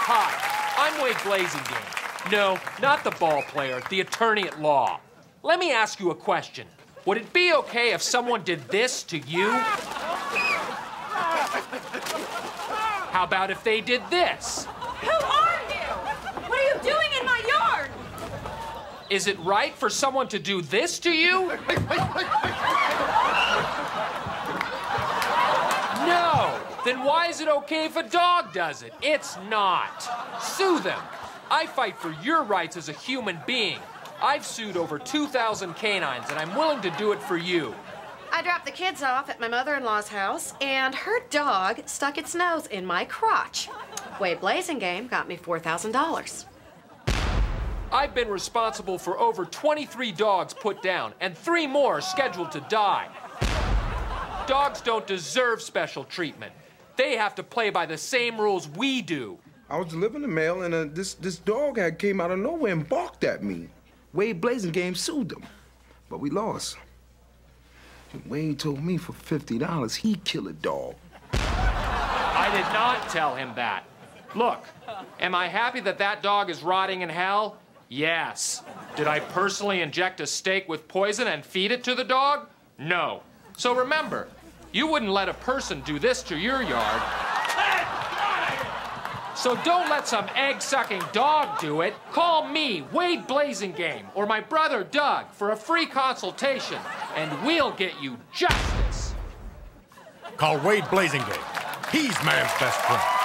Hi, I'm Wade Blasingame. No, not the ball player, the attorney at law. Let me ask you a question. Would it be okay if someone did this to you? How about if they did this? Who are you? What are you doing in my yard? Is it right for someone to do this to you? No! Then why is it okay if a dog does it? It's not. Sue them. I fight for your rights as a human being. I've sued over 2,000 canines, and I'm willing to do it for you. I dropped the kids off at my mother-in-law's house, and her dog stuck its nose in my crotch. Wade Blasingame got me $4,000. I've been responsible for over 23 dogs put down, and 3 more are scheduled to die. Dogs don't deserve special treatment. They have to play by the same rules we do. I was delivering the mail, and this dog had came out of nowhere and barked at me. Wade Blasingame sued them, but we lost. Wade told me for $50 he'd kill a dog. I did not tell him that. Look, am I happy that that dog is rotting in hell? Yes. Did I personally inject a steak with poison and feed it to the dog? No. So remember, you wouldn't let a person do this to your yard. So don't let some egg-sucking dog do it. Call me, Wade Blasingame, or my brother Doug for a free consultation, and we'll get you justice. Call Wade Blasingame. He's man's best friend.